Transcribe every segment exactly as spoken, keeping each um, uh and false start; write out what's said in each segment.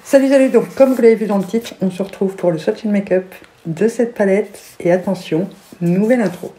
Salut, salut, donc comme vous l'avez vu dans le titre, on se retrouve pour le Swatch and Makeup de cette palette. Et attention, nouvelle intro.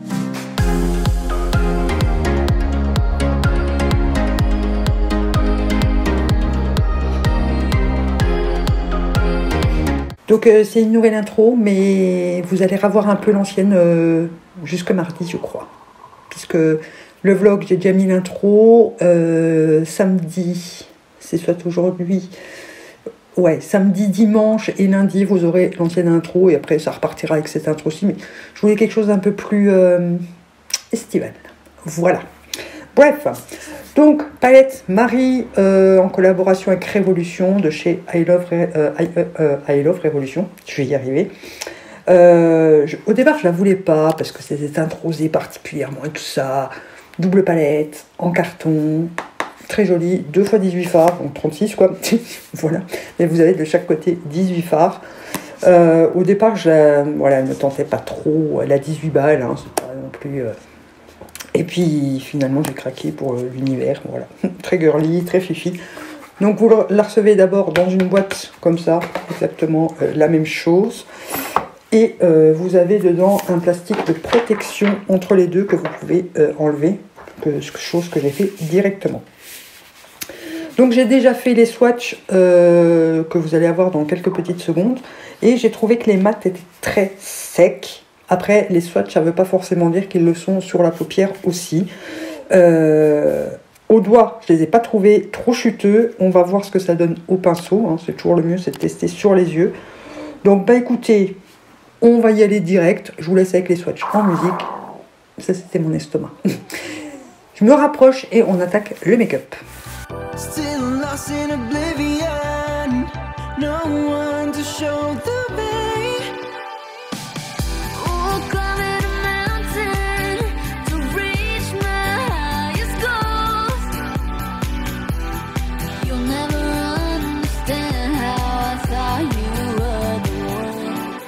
Donc euh, c'est une nouvelle intro, mais vous allez revoir un peu l'ancienne euh, jusque mardi, je crois. Puisque le vlog, j'ai déjà mis l'intro. Euh, samedi, c'est soit aujourd'hui... Ouais, samedi, dimanche et lundi, vous aurez l'ancienne intro. Et après, ça repartira avec cette intro-ci. Mais je voulais quelque chose d'un peu plus euh, estival. Voilà. Bref. Donc, palette Marie euh, en collaboration avec Révolution de chez I Love, euh, I, euh, I Love Révolution. Je vais y arriver. Euh, je, au départ, je la voulais pas parce que c'était introsé particulièrement et tout ça. Double palette, en carton. Très joli, deux fois dix-huit fards, donc trente-six quoi, voilà. Mais vous avez de chaque côté dix-huit fards. Euh, au départ, je la, voilà, elle ne tentait pas trop, elle a dix-huit balles, hein, c'est pas non plus... Euh... Et puis finalement, j'ai craqué pour euh, l'univers, voilà. Très girly, très fifi. Donc vous la recevez d'abord dans une boîte comme ça, exactement euh, la même chose. Et euh, vous avez dedans un plastique de protection entre les deux que vous pouvez euh, enlever, que, chose que j'ai fait directement. Donc j'ai déjà fait les swatchs euh, que vous allez avoir dans quelques petites secondes. Et j'ai trouvé que les mats étaient très secs. Après, les swatchs, ça ne veut pas forcément dire qu'ils le sont sur la paupière aussi. Euh, au doigt, je ne les ai pas trouvés trop chuteux. On va voir ce que ça donne au pinceau. Hein. C'est toujours le mieux, c'est de tester sur les yeux. Donc bah écoutez, on va y aller direct. Je vous laisse avec les swatchs en musique. Ça, c'était mon estomac. Je me rapproche et on attaque le make-up. Still lost in oblivion, no one to show the way. Oh, climbing a mountain to reach my highest goals. You'll never understand how I thought you were the one.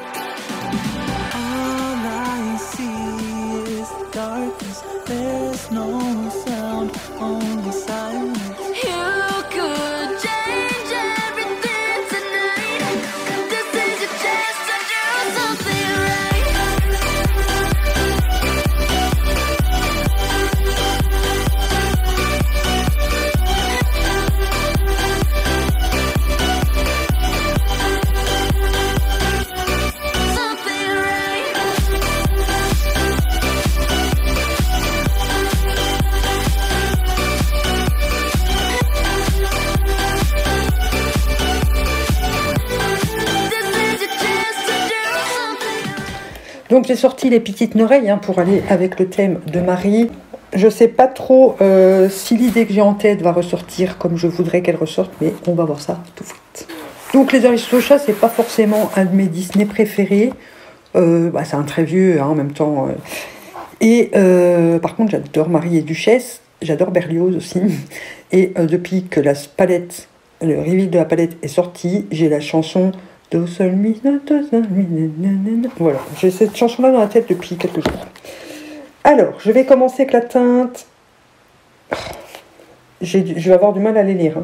All I see is darkness, there's no sound, only silence. Donc j'ai sorti les petites oreilles hein, pour aller avec le thème de Marie. Je sais pas trop euh, si l'idée que j'ai en tête va ressortir comme je voudrais qu'elle ressorte, mais on va voir ça tout de suite. Donc les Aristochats, c'est pas forcément un de mes Disney préférés. Euh, bah, c'est un très vieux hein, en même temps. Euh. Et euh, par contre, j'adore Marie et Duchesse. J'adore Berlioz aussi. Et euh, depuis que la palette, le reveal de la palette est sorti, j'ai la chanson... Do, sol, mi, do, sol, mi, voilà, j'ai cette chanson-là dans la tête depuis quelques jours. Alors, je vais commencer avec la teinte. Je vais avoir du mal à les lire. Hein.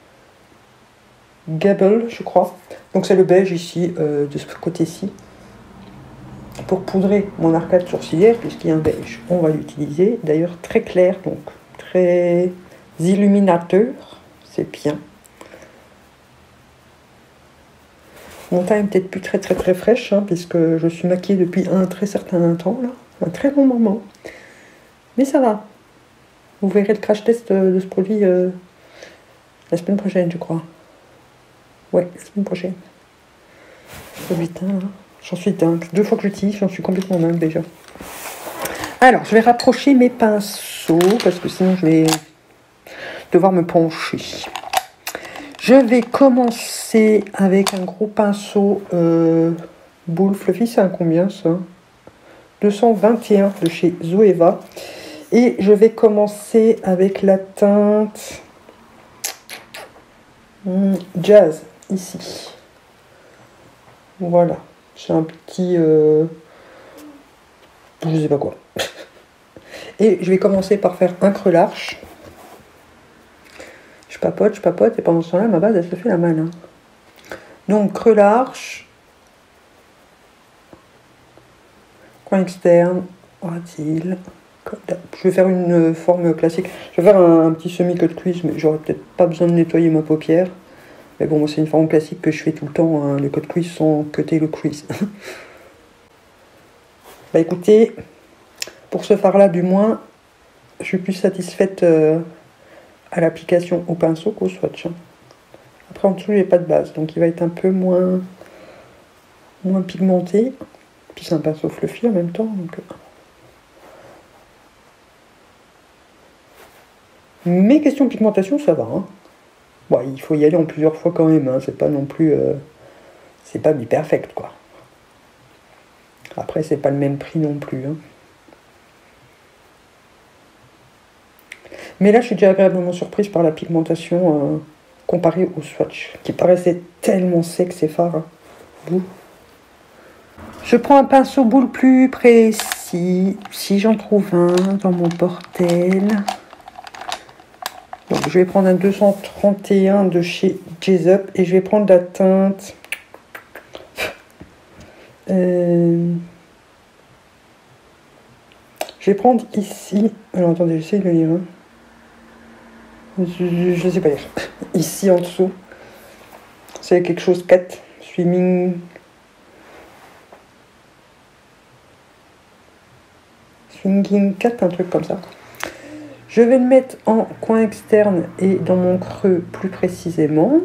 Gable, je crois. Donc c'est le beige ici, euh, de ce côté-ci. Pour poudrer mon arcade sourcilière, puisqu'il y a un beige, on va l'utiliser. D'ailleurs, très clair, donc très illuminateur. C'est bien. Mon teint est peut-être plus très très très fraîche, hein, puisque je suis maquillée depuis un très certain temps, là, un très long moment. Mais ça va. Vous verrez le crash test de ce produit euh, la semaine prochaine, je crois. Ouais, la semaine prochaine. Oh putain, hein. J'en suis dingue. Deux fois que j'utilise, j'en suis complètement dingue déjà. Alors, je vais rapprocher mes pinceaux, parce que sinon je vais devoir me pencher. Je vais commencer avec un gros pinceau euh, boule fluffy, c'est un combien ça? deux cent vingt et un de chez Zoeva. Et je vais commencer avec la teinte hmm, Jazz, ici. Voilà, j'ai un petit... Euh, je sais pas quoi. Et je vais commencer par faire un creux large. Je papote, je papote, et pendant ce temps-là, ma base, elle se fait la malle. Hein. Donc creux large, coin externe, ras-de-cils. Je vais faire une forme classique. Je vais faire un, un petit semi-cut crease, mais j'aurais peut-être pas besoin de nettoyer ma paupière. Mais bon, c'est une forme classique que je fais tout le temps, hein, le cut crease sans cutter le crease. Bah écoutez, pour ce fard-là, du moins, je suis plus satisfaite euh, à l'application au pinceau qu'au swatch. Hein. Après, en dessous, j'ai pas de base, donc il va être un peu moins, moins pigmenté. Puis c'est un pinceau fluffy en même temps. Donc... Mais question pigmentation, ça va. Hein. Bon, il faut y aller en plusieurs fois quand même. Hein. C'est pas non plus... Euh, c'est pas mi-perfect, quoi. Après, c'est pas le même prix non plus. Hein. Mais là, je suis déjà agréablement surprise par la pigmentation euh, comparée au swatch, qui paraissait tellement sec, ces fards. Hein. Bouh. Je prends un pinceau boule plus précis, si j'en trouve un dans mon portel. Donc, je vais prendre un deux cent trente et un de chez Jessup et je vais prendre la teinte. Euh, je vais prendre ici. Alors attendez, j'essaie de le lire. Hein. Je ne sais pas lire. Ici en dessous. C'est quelque chose quatre. Swimming. Swinging quatre, un truc comme ça. Je vais le mettre en coin externe et dans mon creux plus précisément.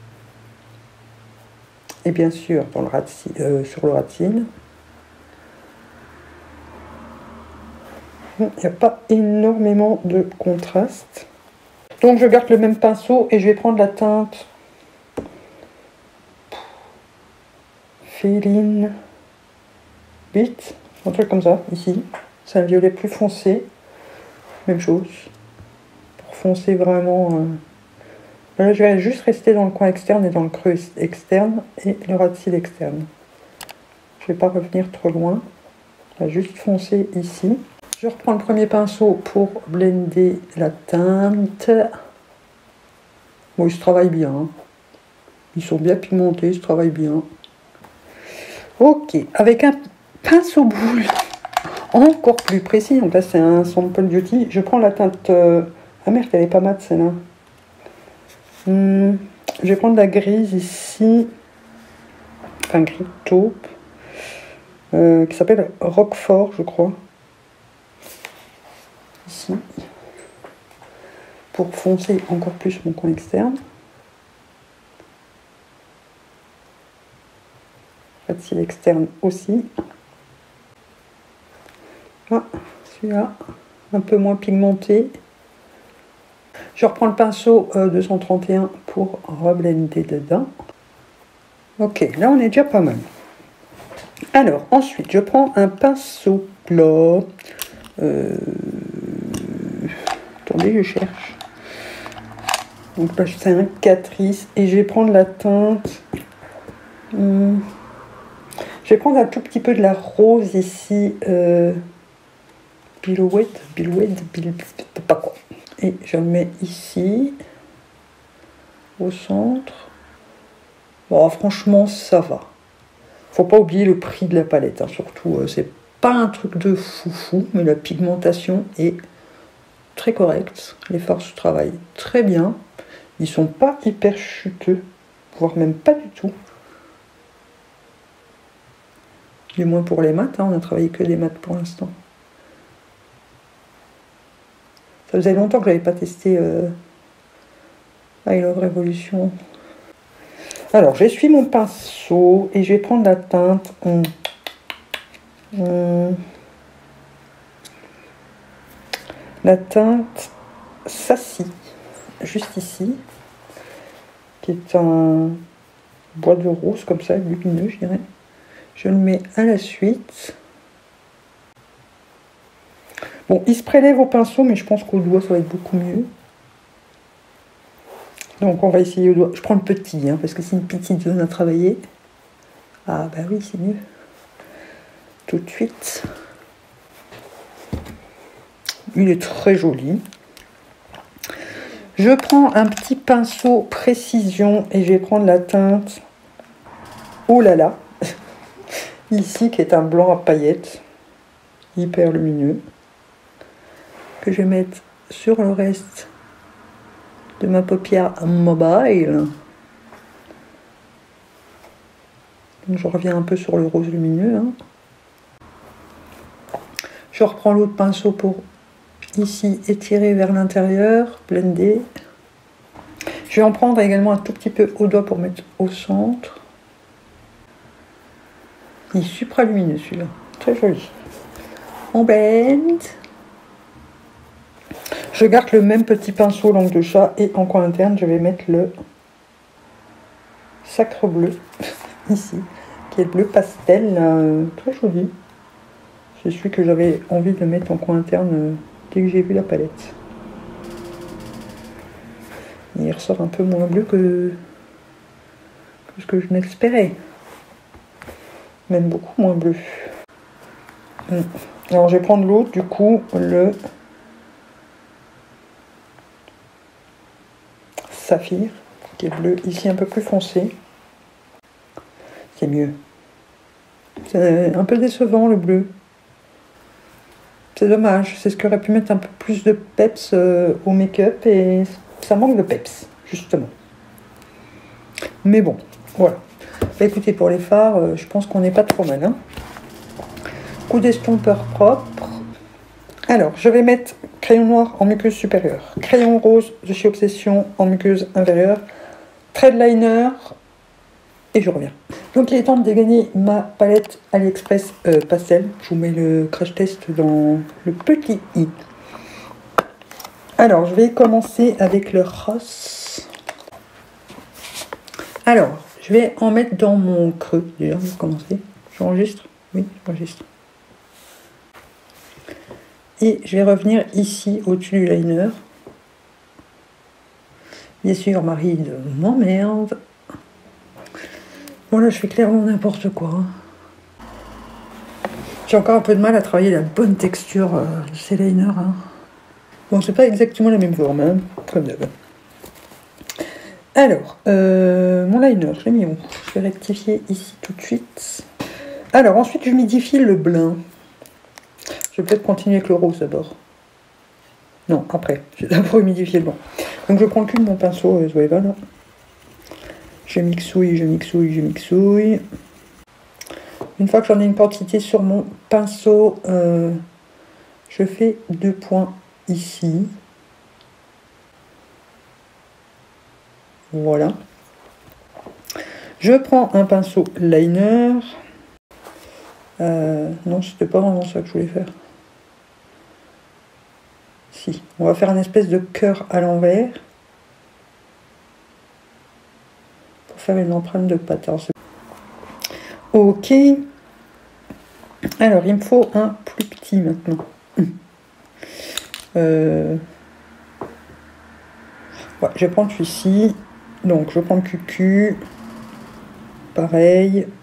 Et bien sûr dans le ras de cils, euh, sur le ras de cils. Il n'y a pas énormément de contraste. Donc je garde le même pinceau et je vais prendre la teinte Féline Beat, un truc comme ça, ici. C'est un violet plus foncé. Même chose. Pour foncer vraiment... Euh... Là, je vais juste rester dans le coin externe et dans le creux externe et le ras de cils externe. Je ne vais pas revenir trop loin. Je vais juste foncer ici. Je reprends le premier pinceau pour blender la teinte. Bon, ils se travaillent bien. Hein. Ils sont bien pigmentés, ils se travaillent bien. Ok, avec un pinceau boule encore plus précis. Donc là, c'est un Sample Beauty. Je prends la teinte... Euh... Ah merde, elle est pas mate, celle-là. Hum, je vais prendre la grise ici. Enfin, gris taupe. Euh, qui s'appelle Roquefort, je crois. Ici. Pour foncer encore plus mon coin externe. Ras de cils externe aussi. Ah, celui-là, un peu moins pigmenté. Je reprends le pinceau euh, deux cent trente et un pour reblender dedans. Ok, là on est déjà pas mal. Alors, ensuite, je prends un pinceau plat. Euh... Attendez, je cherche. Donc là, c'est un Catrice. Et je vais prendre la teinte... Hum... Je vais prendre un tout petit peu de la rose ici. Euh... Billouette, Billouette, Billouette, pas quoi. Et je le mets ici, au centre. Bon, franchement, ça va. Faut pas oublier le prix de la palette, hein. Surtout, euh, c'est pas un truc de foufou, mais la pigmentation est très correcte. Les fards se travaillent très bien. Ils sont pas hyper chuteux, voire même pas du tout. Du moins pour les maths, hein, on a travaillé que des maths pour l'instant. Ça faisait longtemps que je n'avais pas testé euh, I Love Revolution. Alors, j'essuie mon pinceau et je vais prendre la teinte. Hum, hum, la teinte Sassy, juste ici, qui est un bois de rose comme ça, lumineux, je dirais. Je le mets à la suite. Bon, il se prélève au pinceau, mais je pense qu'au doigt, ça va être beaucoup mieux. Donc, on va essayer au doigt. Je prends le petit, hein, parce que c'est une petite zone à travailler. Ah, bah oui, c'est mieux. Tout de suite. Il est très joli. Je prends un petit pinceau précision et je vais prendre la teinte Oh là là. Ici, qui est un blanc à paillettes, hyper lumineux, que je vais mettre sur le reste de ma paupière mobile. Donc je reviens un peu sur le rose lumineux. Hein. Je reprends l'autre pinceau pour ici étirer vers l'intérieur, blender. Je vais en prendre également un tout petit peu au doigt pour mettre au centre. Il est super lumineux celui-là, très joli. On blend. Je garde le même petit pinceau langue de chat et en coin interne je vais mettre le sacre bleu ici, qui est bleu pastel, euh, très joli. C'est celui que j'avais envie de mettre en coin interne euh, dès que j'ai vu la palette. Il ressort un peu moins bleu que, que ce que je n'espérais. Même beaucoup moins bleu. Alors je vais prendre l'autre, du coup, le saphir, qui est bleu, ici un peu plus foncé. C'est mieux. C'est un peu décevant le bleu. C'est dommage, c'est ce qui aurait pu mettre un peu plus de peps euh, au make-up et ça manque de peps, justement. Mais bon, voilà. Bah, écoutez, pour les fards, euh, je pense qu'on n'est pas trop mal. Hein. Coup d'estompeur propre. Alors, je vais mettre crayon noir en muqueuse supérieure, crayon rose de chez Obsession en muqueuse inférieure, trait de liner et je reviens. Donc il est temps de dégainer ma palette AliExpress euh, pastel. Je vous mets le crash test dans le petit i. Alors je vais commencer avec le rose. Alors je vais en mettre dans mon creux déjà. Je vais commencer. J'enregistre. Oui, j'enregistre. Et je vais revenir ici au-dessus du liner. Bien sûr, Marie m'emmerde. Bon là je fais clairement n'importe quoi. J'ai encore un peu de mal à travailler la bonne texture euh, de ces liners. Hein. Bon, c'est pas exactement la même forme, hein, comme d'hab. Alors, euh, mon liner, je l'ai mis où? Je vais rectifier ici tout de suite. Alors ensuite je humidifie le blanc. Je vais peut-être continuer avec le rose d'abord. Non, après. Je vais d'abord humidifier le blanc. Donc je prends le cul de mon pinceau, euh, Zoeva, là. Je mixouille, je mixouille, je mixouille. Une fois que j'en ai une quantité sur mon pinceau, euh, je fais deux points ici. Voilà. Je prends un pinceau liner. Euh, non, c'était pas vraiment ça que je voulais faire. Si, on va faire une espèce de cœur à l'envers. Faire une empreinte de pâte. Alors, ok. Alors, il me faut un plus petit maintenant. Euh... Ouais, je vais prendre celui-ci. Donc, je prends le Q Q. Pareil.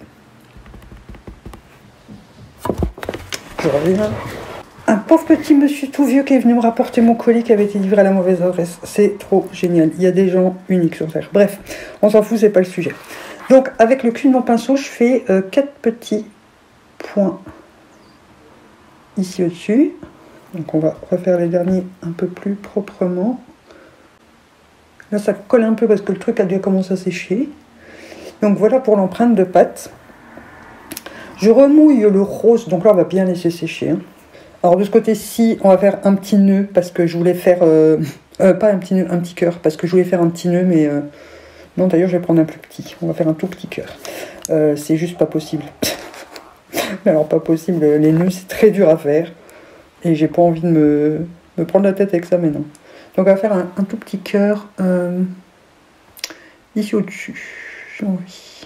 Je reviens. Un pauvre petit monsieur tout vieux qui est venu me rapporter mon colis qui avait été livré à la mauvaise adresse. C'est trop génial. Il y a des gens uniques sur Terre. Bref, on s'en fout, c'est pas le sujet. Donc, avec le cul de mon pinceau, je fais euh, quatre petits points ici au-dessus. Donc, on va refaire les derniers un peu plus proprement. Là, ça colle un peu parce que le truc a déjà commencé à sécher. Donc, voilà pour l'empreinte de pâte. Je remouille le rose. Donc là, on va bien laisser sécher. Hein. Alors de ce côté-ci, on va faire un petit nœud parce que je voulais faire... Euh, euh, pas un petit nœud, un petit cœur. Parce que je voulais faire un petit nœud, mais... Euh, non, d'ailleurs, je vais prendre un plus petit. On va faire un tout petit cœur. Euh, c'est juste pas possible. Alors, pas possible. Les nœuds, c'est très dur à faire. Et j'ai pas envie de me, me prendre la tête avec ça maintenant. Donc, on va faire un, un tout petit cœur euh, ici au-dessus. J'ai envie.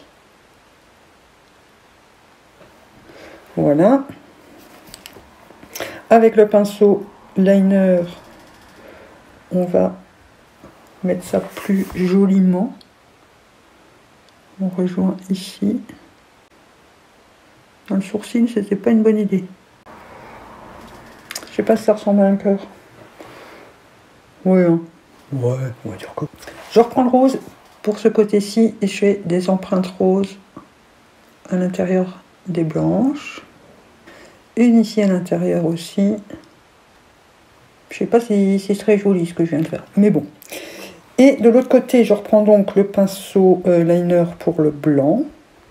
Voilà. Avec le pinceau liner, on va mettre ça plus joliment. On rejoint ici. Dans le sourcil, c'était pas une bonne idée. Je sais pas si ça ressemble à un cœur. Ouais, hein. Ouais, on va dire que... Je reprends le rose pour ce côté-ci et je fais des empreintes roses à l'intérieur des blanches. Une ici à l'intérieur aussi. Je sais pas si c'est très joli ce que je viens de faire, mais bon. Et de l'autre côté, je reprends donc le pinceau euh, liner pour le blanc.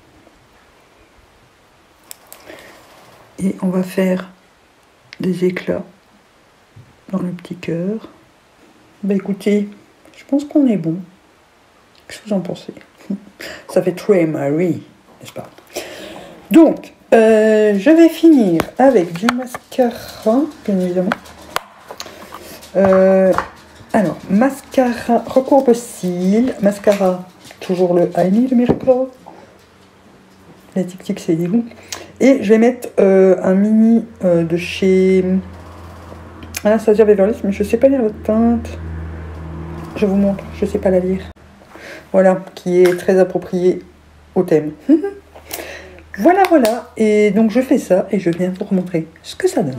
Et on va faire des éclats dans le petit cœur. Bah écoutez, je pense qu'on est bon. Qu'est-ce que vous en pensez? Ça fait très Marie, n'est-ce pas? Donc, euh, je vais finir avec du mascara, bien évidemment. Euh, alors, mascara, recourbe cils, mascara, toujours le I Need Miracle. La tic tic, c'est des goûts. Et je vais mettre euh, un mini euh, de chez Anastasia Beverly Hills, mais je ne sais pas lire la teinte. Je vous montre, je ne sais pas la lire. Voilà, qui est très approprié au thème. Voilà, voilà. Et donc je fais ça et je viens vous remontrer ce que ça donne.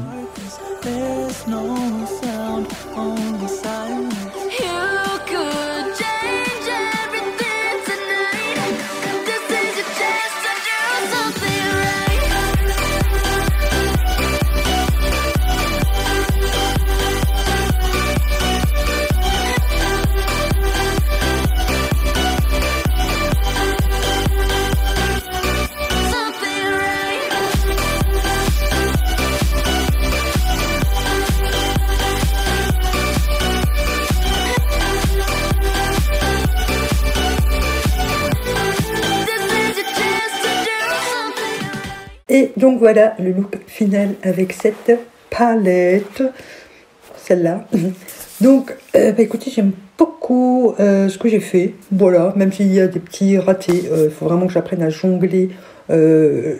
Et donc voilà le look final avec cette palette, celle-là. Donc, euh, bah écoutez, j'aime beaucoup euh, ce que j'ai fait. Voilà, même s'il y a des petits ratés, il euh, faut vraiment que j'apprenne à jongler euh,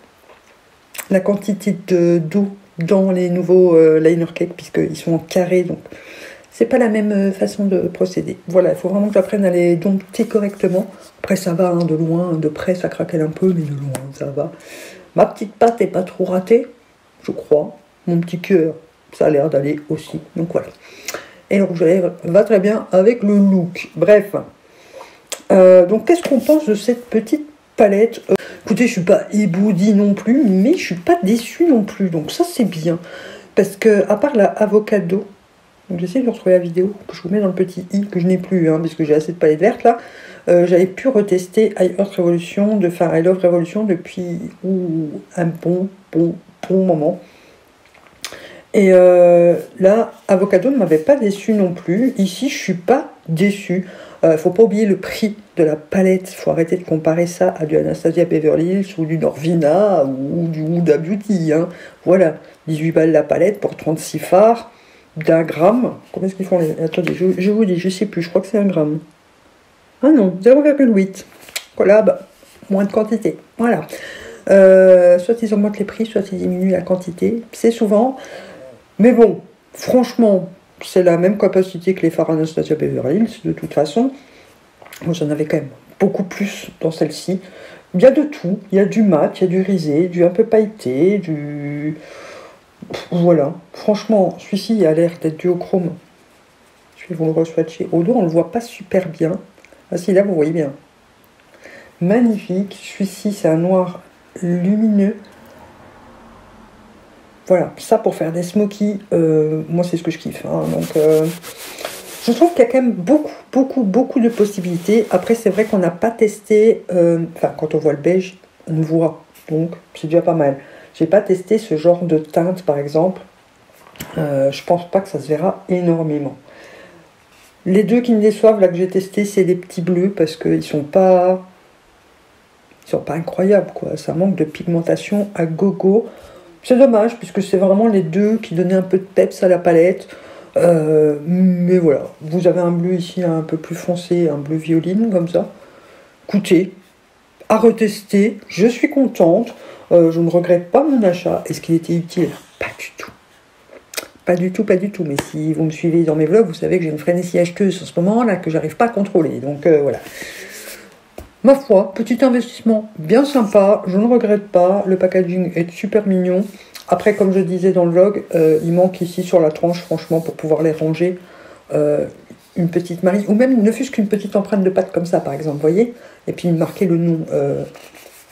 la quantité d'eau dans les nouveaux euh, liner cake, puisqu'ils sont en carré, donc c'est pas la même façon de procéder. Voilà, il faut vraiment que j'apprenne à les dompter correctement. Après, ça va, hein, de loin, de près, ça craquelle un peu, mais de loin, ça va. Ma petite pâte n'est pas trop ratée, je crois. Mon petit cœur, ça a l'air d'aller aussi. Donc voilà. Et le rouge à lèvres va très bien avec le look. Bref. Euh, donc qu'est-ce qu'on pense de cette petite palette? euh, Écoutez, je ne suis pas éboudie non plus, mais je ne suis pas déçue non plus. Donc ça, c'est bien. Parce que, à part la avocado, donc j'essaie de retrouver la vidéo que je vous mets dans le petit i, que je n'ai plus, hein, puisque j'ai assez de palettes vertes là. Euh, j'avais pu retester I Heart Revolution, de faire I Love Revolution depuis ouh, un bon, bon, bon moment. Et euh, là, Avocado ne m'avait pas déçu non plus. Ici, je suis pas déçue. Il euh, faut pas oublier le prix de la palette. Il faut arrêter de comparer ça à du Anastasia Beverly Hills ou du Norvina ou du Huda Beauty. Hein. Voilà, dix-huit balles la palette pour trente-six fards d'un gramme. Combien est-ce qu'ils font les... Attendez, je, je vous dis, je sais plus, je crois que c'est un gramme. Ah non, zéro virgule huit. Voilà, bah, moins de quantité. Voilà. Euh, soit ils augmentent les prix, soit ils diminuent la quantité. C'est souvent. Mais bon, franchement, c'est la même capacité que les fards Anastasia Beverly Hills, de toute façon. Moi, j'en avais quand même beaucoup plus dans celle-ci. Il y a de tout. Il y a du mat, il y a du risé, du un peu pailleté, du... Voilà. Franchement, celui-ci a l'air d'être duochrome. Je vais vous le re-swatcher. Au dos, on ne le voit pas super bien. Ah si, là, vous voyez bien. Magnifique. Celui-ci, c'est un noir lumineux. Voilà, ça pour faire des smokies, euh, moi c'est ce que je kiffe. Hein. Donc, euh, je trouve qu'il y a quand même beaucoup, beaucoup, beaucoup de possibilités. Après, c'est vrai qu'on n'a pas testé, euh, enfin, quand on voit le beige, on le voit. Donc, c'est déjà pas mal. J'ai pas testé ce genre de teinte, par exemple. Euh, je pense pas que ça se verra énormément. Les deux qui me déçoivent, là, que j'ai testé, c'est les petits bleus, parce qu'ils sont pas... Ils sont pas incroyables, quoi. Ça manque de pigmentation à gogo. C'est dommage, puisque c'est vraiment les deux qui donnaient un peu de peps à la palette. Euh, mais voilà, vous avez un bleu ici un peu plus foncé, un bleu violine, comme ça. Écoutez, à retester, je suis contente. Euh, je ne regrette pas mon achat. Est-ce qu'il était utile? Pas du tout. Pas du tout, pas du tout. Mais si vous me suivez dans mes vlogs, vous savez que j'ai une frénésie acheteuse en ce moment-là que j'arrive pas à contrôler. Donc euh, voilà. Ma foi, petit investissement bien sympa, je ne regrette pas, le packaging est super mignon. Après, comme je disais dans le vlog, euh, il manque ici sur la tranche, franchement, pour pouvoir les ranger, euh, une petite Marie, ou même ne fût-ce qu'une petite empreinte de pâte comme ça, par exemple, vous voyez. Et puis marquer le nom, euh,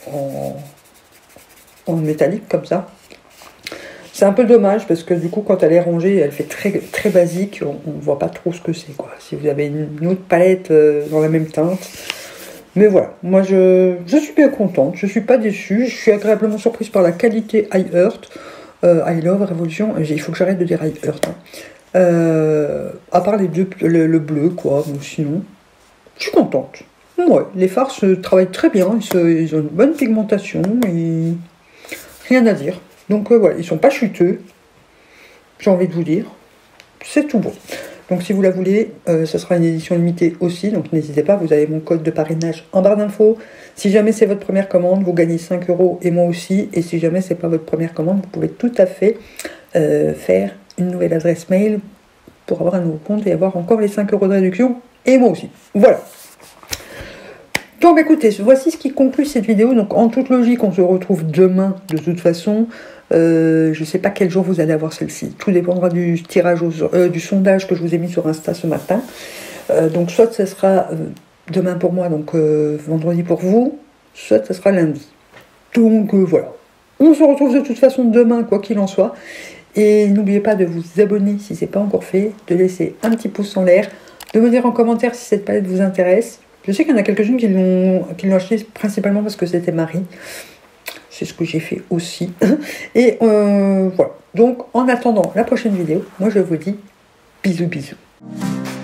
en, en métallique comme ça. C'est un peu dommage parce que du coup quand elle est rangée, elle fait très, très basique, on ne voit pas trop ce que c'est quoi. Si vous avez une autre palette euh, dans la même teinte. Mais voilà, moi je, je suis bien contente, je suis pas déçue, je suis agréablement surprise par la qualité I Heart, euh, I Love, Révolution, il faut que j'arrête de dire I Heart. Hein. Euh, à part les deux, le, le bleu quoi, mais sinon, je suis contente. Ouais, les fards se travaillent très bien, ils, se, ils ont une bonne pigmentation, et rien à dire. Donc euh, voilà, ils sont pas chuteux, j'ai envie de vous dire, c'est tout bon. Donc si vous la voulez, euh, ce sera une édition limitée aussi, donc n'hésitez pas, vous avez mon code de parrainage en barre d'infos. Si jamais c'est votre première commande, vous gagnez cinq euros et moi aussi, et si jamais c'est pas votre première commande, vous pouvez tout à fait euh, faire une nouvelle adresse mail pour avoir un nouveau compte et avoir encore les cinq euros de réduction, et moi aussi. Voilà. Donc écoutez, voici ce qui conclut cette vidéo. Donc en toute logique, on se retrouve demain de toute façon. Euh, je ne sais pas quel jour vous allez avoir celle-ci. Tout dépendra du tirage, aux, euh, du sondage que je vous ai mis sur Insta ce matin. Euh, donc soit ce sera euh, demain pour moi, donc euh, vendredi pour vous, soit ce sera lundi. Donc euh, voilà. On se retrouve de toute façon demain, quoi qu'il en soit. Et n'oubliez pas de vous abonner si ce n'est pas encore fait, de laisser un petit pouce en l'air, de me dire en commentaire si cette palette vous intéresse. Je sais qu'il y en a quelques-unes qui l'ont qui l'ont acheté principalement parce que c'était Marie. C'est ce que j'ai fait aussi. Et euh, voilà. Donc, en attendant la prochaine vidéo, moi je vous dis bisous bisous.